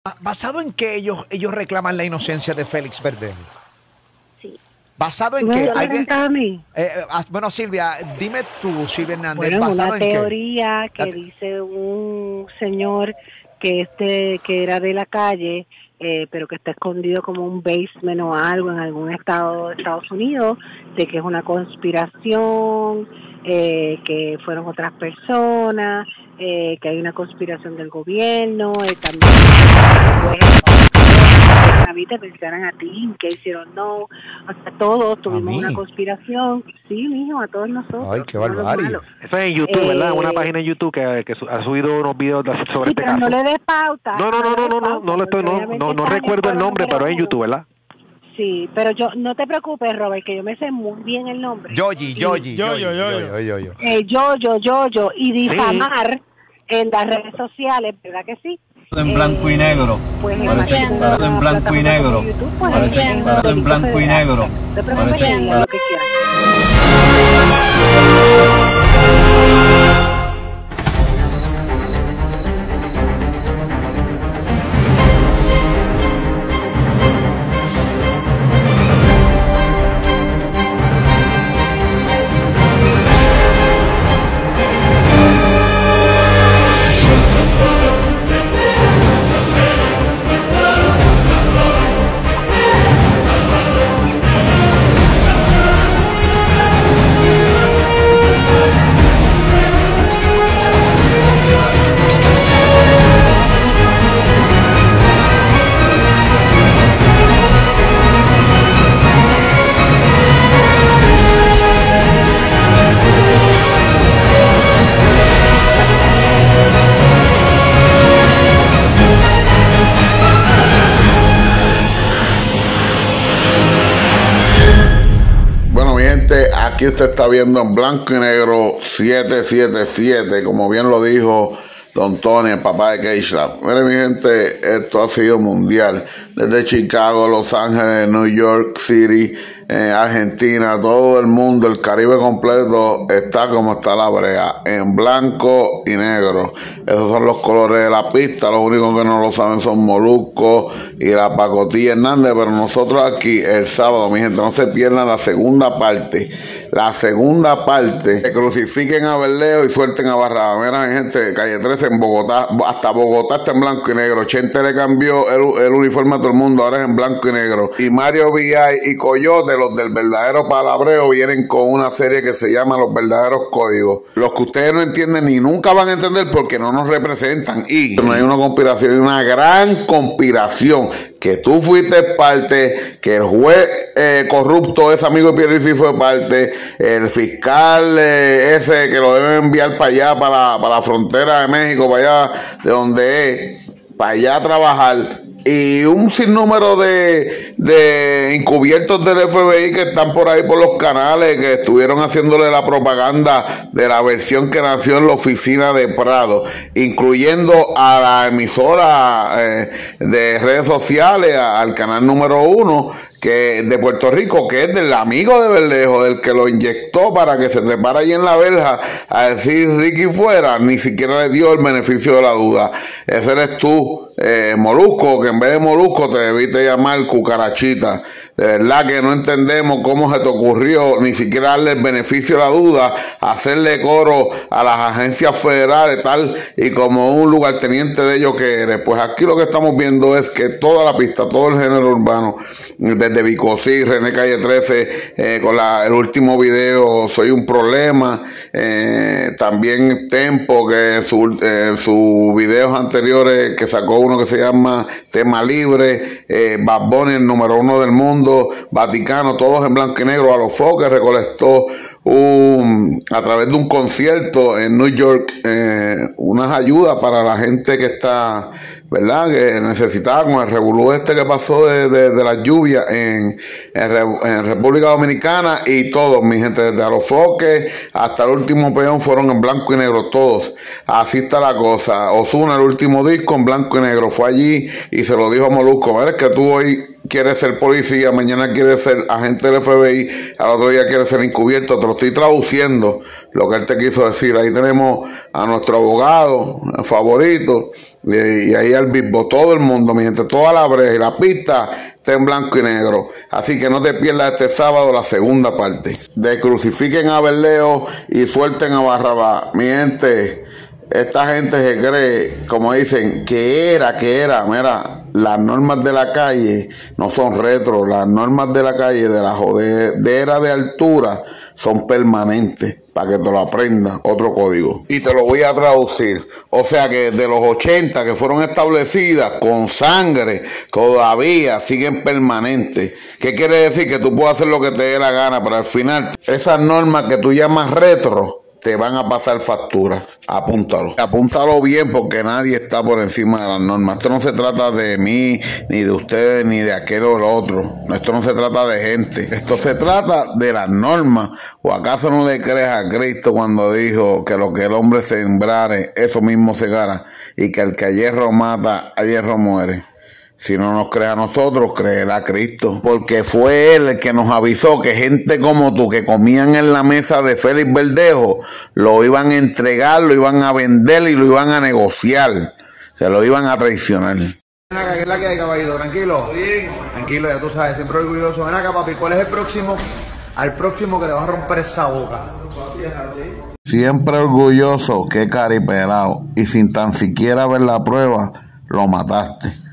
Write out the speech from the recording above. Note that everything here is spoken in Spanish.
¿Basado en qué ellos reclaman la inocencia de Félix Verdejo? Sí. ¿Basado en ¿Tú me qué? lo preguntas a mí? Bueno, Silvia, dime tú, Silvia Hernández, Bueno, ¿basado una en qué? teoría que dice un señor que que era de la calle, pero que está escondido como un basement o algo en algún estado de Estados Unidos, de que es una conspiración, que fueron otras personas, que hay una conspiración del gobierno, también a mí te pensaran a ti, que hicieron no, hasta todos tuvimos una conspiración, sí, mijo, a todos nosotros. Ay, qué barbaridad. Eso es en YouTube, ¿verdad? Una página en YouTube que ha subido unos videos sobre sí, este pero caso. no le des pauta. No recuerdo el nombre, pero es en YouTube, ¿verdad? Sí, pero no te preocupes, Robert, que yo me sé muy bien el nombre. Yoyi. Y difamar en las redes sociales, ¿verdad que sí? En blanco y negro. Pues parece en blanco y negro. Parece en blanco y negro. Parece lo que quieras. Aquí usted está viendo en blanco y negro 777, como bien lo dijo Don Tony, el papá de Keishla. Mire, mi gente, esto ha sido mundial. Desde Chicago, Los Ángeles, New York City, Argentina, todo el mundo, el Caribe completo está como está la brea, en blanco y negro. Esos son los colores de la pista. Los únicos que no lo saben son Molusco y la Pacotilla Hernández, pero nosotros aquí el sábado, mi gente, no se pierdan la segunda parte. Que crucifiquen a Verdejo y suelten a Barraba. Mira, mi gente, Calle 13 en Bogotá, hasta Bogotá está en blanco y negro. Chente le cambió el uniforme a todo el mundo, ahora es en blanco y negro. Y Mario Villay y Coyote, los del verdadero palabreo, vienen con una serie que se llama Los Verdaderos Códigos. Los que ustedes no entienden ni nunca van a entender porque no nos representan. Y no hay una conspiración, hay una gran conspiración. Que tú fuiste parte, que el juez corrupto, ese amigo de Pierluisi fue parte, el fiscal ese que lo deben enviar para allá, para la frontera de México, para allá de donde es, para allá a trabajar, y un sinnúmero de encubiertos del FBI que están por ahí por los canales, que estuvieron haciéndole la propaganda de la versión que nació en la oficina de Prado, incluyendo a la emisora de redes sociales, al canal número 1 de Puerto Rico, que es del amigo de Verdejo, del que lo inyectó para que se trepara ahí en la verja a decir Ricky fuera, ni siquiera le dio el beneficio de la duda. Ese eres tú, Molusco, que en vez de Molusco te debiste llamar Cucarachita. De verdad que no entendemos cómo se te ocurrió ni siquiera darle el beneficio de la duda, hacerle coro a las agencias federales, tal y como un lugarteniente de ellos que eres. Pues aquí lo que estamos viendo es que toda la pista, todo el género urbano, desde Vicosí, René Calle 13, con el último video Soy un Problema, también Tempo, que sus videos anteriores, que sacó uno que se llama Tema Libre, Bad Bunny, el número 1 del mundo, Vaticano, todos en blanco y negro. A los Foques recolectó a través de un concierto en New York unas ayudas para la gente que está, ¿verdad?, que necesitaba, con el revolú que pasó de las lluvias en República Dominicana, y todos, mi gente, desde Alofoque hasta el último peón fueron en blanco y negro, todos. Así está la cosa. Ozuna, el último disco en blanco y negro, fue allí y se lo dijo a Molusco: mira, es que tú hoy quieres ser policía, mañana quieres ser agente del FBI, al otro día quieres ser encubierto. Te lo estoy traduciendo lo que él te quiso decir. Ahí tenemos a nuestro abogado favorito, Y ahí al Bisbo, todo el mundo, mientras toda la breja y la pista está en blanco y negro. Así que no te pierdas este sábado la segunda parte. De Crucifiquen a Berleo y suelten a Barrabás. Mi gente, esta gente se cree, como dicen, que era. Mira, las normas de la calle no son retro. Las normas de la calle, de la jodera de altura, son permanentes. Para que te lo aprendas, otro código. Y te lo voy a traducir. O sea que de los 80 que fueron establecidas con sangre, todavía siguen permanentes. ¿Qué quiere decir? Que tú puedes hacer lo que te dé la gana, pero al final, esas normas que tú llamas retro, te van a pasar factura. Apúntalo. Apúntalo bien porque nadie está por encima de las normas. Esto no se trata de mí, ni de ustedes, ni de aquel o el otro. Esto no se trata de gente. Esto se trata de las normas. ¿O acaso no le crees a Cristo cuando dijo que lo que el hombre sembrare, eso mismo segará? Y que el que a hierro mata, a hierro muere. Si no nos cree a nosotros, créela a Cristo. Porque fue Él el que nos avisó que gente como tú que comían en la mesa de Félix Verdejo, lo iban a entregar, lo iban a vender y lo iban a negociar. Se lo iban a traicionar. Ven acá, ¿qué es la que hay, caballito? Tranquilo. Bien. Tranquilo, ya tú sabes, siempre orgulloso. Ven acá, papi, ¿cuál es el próximo? Al próximo que le vas a romper esa boca. Siempre orgulloso, qué caripelado. Y sin tan siquiera ver la prueba, lo mataste.